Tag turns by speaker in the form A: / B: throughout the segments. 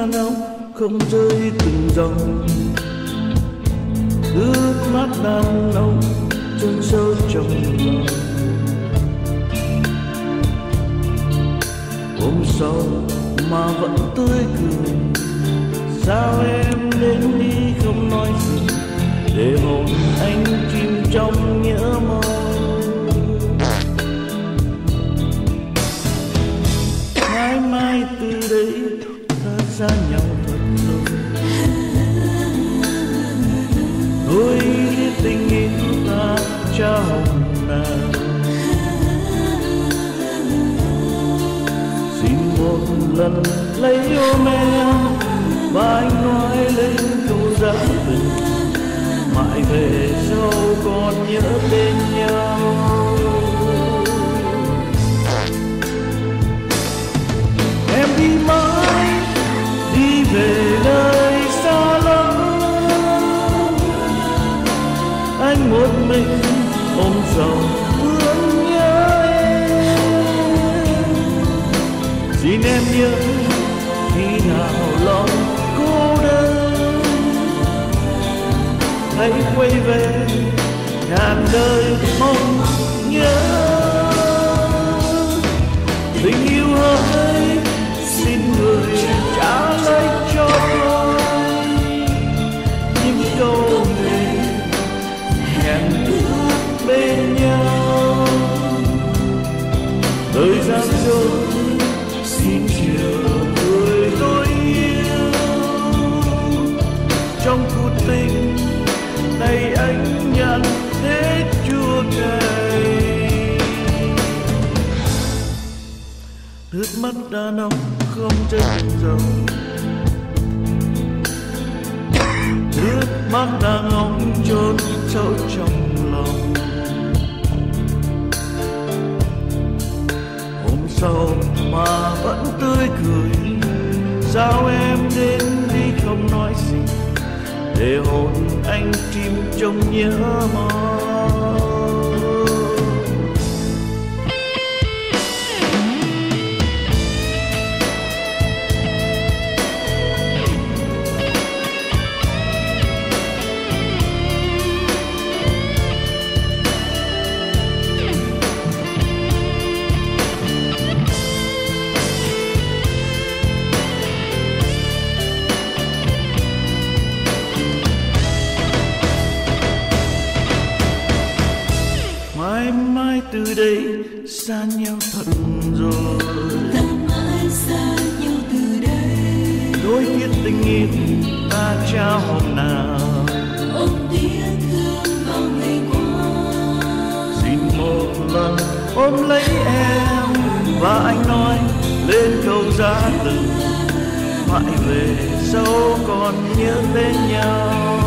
A: đàn ông không rơi từng dòng, ước mắt đàn ông chôn sâu trong lòng. Hôm sau mà vẫn tươi cười, sao em đến đi không nói gì, để hồn anh chìm trong nhớ mong. Mãi mãi từ đây ta xa nhau thật rồi, đôi tình yêu ta trao nào. Xin một lần lấy ôm em và anh nói lên câu giá tình, mãi về sau còn nhớ bên nhau. Em đi mãi đi về nơi xa lắm, anh một mình ôm sầu thương nhớ em. Xin em nhớ khi nào lòng cô đơn, hãy quay về ngàn đời mong nhớ. Tình yêu hỡi xin người trả lại cho tôi những câu thề hẹn ước bên nhau. Thời gian trôi xin chiều người tôi yêu, trong cuộc tình này anh nhận hết chua cay. Nước mắt đàn ông không rơi dòng, nước mắt đàn ông chôn sâu trong lòng. Hôm sau mà vẫn tươi cười, sao em đến đi không nói gì, để hồn anh chìm trong nhớ mong. Mãi mãi từ đây xa nhau thật rồi,
B: ta mãi xa nhau từ đây.
A: đôi tiết tình yêu ta trao hôm nào,
B: Ôm tiếc thương bao ngày qua.
A: xin một lần ôm lấy em và anh nói lên câu giá từ, mãi về sau còn nhớ bên nhau.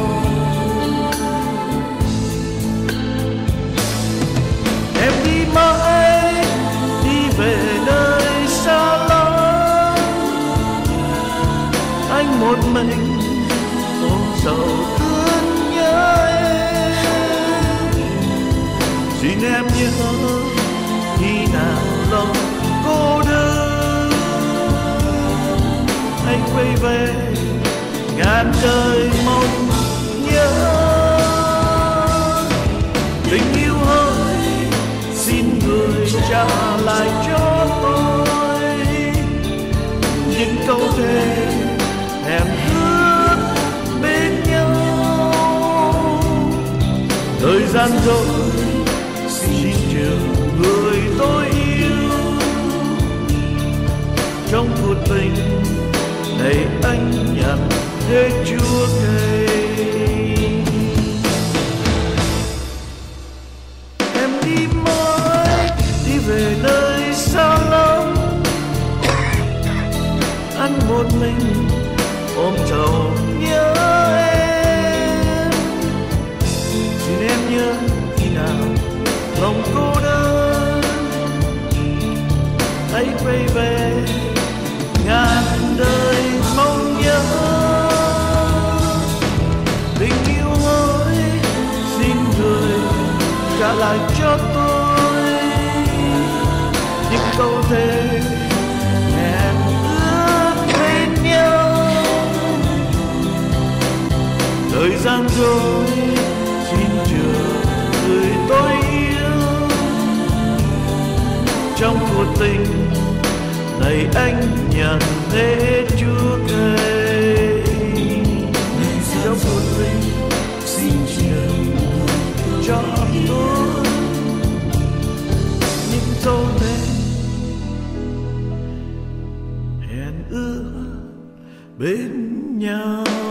A: Em đi mãi đi về nơi xa lắm, anh một mình ôm sầu thương nhớ em. Xin em nhớ khi nào lòng cô đơn, anh quay về ngàn đời mong nhớ. Tình yêu hỡi xin người trả lại cho tôi những câu thề hẹn ước bên nhau. Thời gian rồi xin chờ người tôi yêu, trong cuộc tình này anh nhận hết chua cay. Em đi mãi đi về nơi xa lắm, anh một mình ôm sầu nhớ em. Xin em nhớ khi nào lòng cô đơn, hãy quay về ngàn đời mong nhớ. Tình yêu ơi xin người trả lại cho tôi những câu thề hẹn ước bên nhau. gian dối, xin chờ người tôi yêu. Trong cuộc tình này anh nhận thế Chúa cây. Trong cuộc tình xin chờ cho tôi những dấu tên hẹn ước bên nhau.